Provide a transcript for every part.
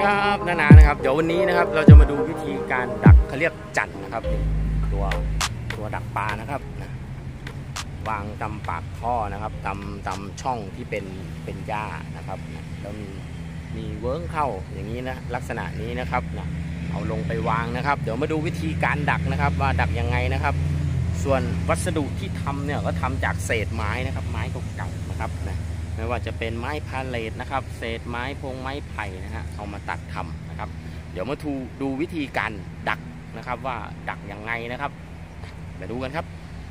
ครับนานะครับเดี๋ยววันนี้นะครับเราจะมาดูวิธีการดักเขาเรียกจั่นนะครับตัวดักปลานะครับวางตำปากท่อนะครับตำช่องที่เป็นหญ้านะครับแล้วมีเวิ้งเข้าอย่างนี้นะลักษณะนี้นะครับเอาลงไปวางนะครับเดี๋ยวมาดูวิธีการดักนะครับว่าดักยังไงนะครับส่วนวัสดุที่ทำเนี่ยก็ทำจากเศษไม้นะครับไม้เก่าๆนะครับไม่ว่าจะเป็นไม้พาเลทนะครับเศษไม้ไม้ไผ่นะฮะเอามาตัดทำนะครับเดี๋ยวมาดูวิธีการดักนะครับว่าดักยังไงนะครับมาดูกันครับ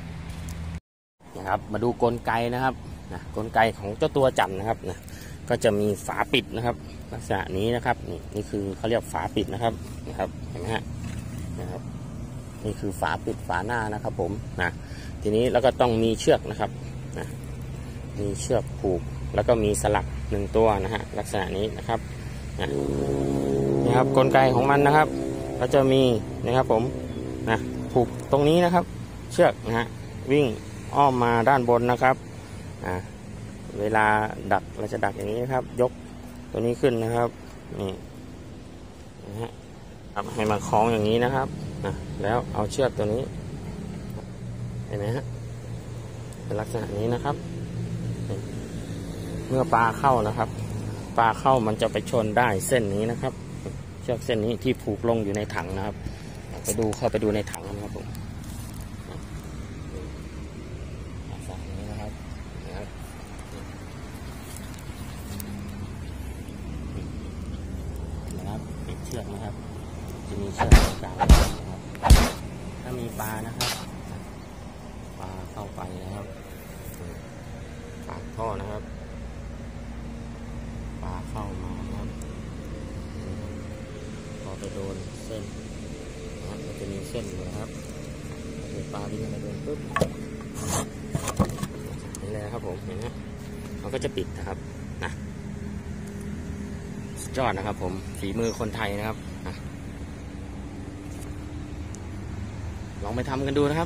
มาดูกลไกนะครับกลไกของเจ้าตัวจั่นนะครับก็จะมีฝาปิดนะครับลักษณะนี้นะครับนี่คือเขาเรียกฝาปิดนะครับเห็นไหมฮะนี่คือฝาปิดฝาหน้านะครับผมทีนี้แล้วก็ต้องมีเชือกนะครับมีเชือกผูกแล้วก็มีสลัก1ตัวนะฮะลักษณะนี้นะครับนี่ครับกลไกของมันนะครับก็จะมีนะครับผมผูกตรงนี้นะครับเชือกวิ่งอ้อมมาด้านบนนะครับเวลาดักเราจะดักอย่างนี้นะครับยกตัวนี้ขึ้นนะครับนี่นะฮะให้มาคล้องอย่างนี้นะครับแล้วเอาเชือกตัวนี้เห็นไหมฮะเป็นลักษณะนี้นะครับเมื่อปลาเข้านะครับปลาเข้ามันจะไปชนได้เส้นนี้นะครับเชือกเส้นนี้ที่ผูกลงอยู่ในถังนะครับเข้าไปดูในถังนะครับผมนี้นะครับปิดเชือกนะครับจะมีเชือกตรงกลางนะครับถ้ามีปลานะครับปลาเข้าไปนะครับปากท่อนะครับปลาเข้ามาครับพอไปโดนเส้นนะครับมันจะมีเส้นอยู่นะครับปลาวิ่งมาโดนปุ๊บนี่เลยครับผมเห็นไหมมันก็จะปิดนะครับสุดยอดนะครับผมฝีมือคนไทยนะครับลองไปทำกันดูนะครับ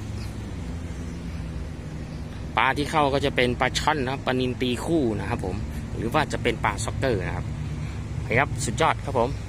ปลาที่เข้าก็จะเป็นปลาช่อนนะครับปลานิลตีคู่นะครับผมหรือว่าจะเป็นปลาซ็อกเกอร์นะครับครับสุดยอดครับผม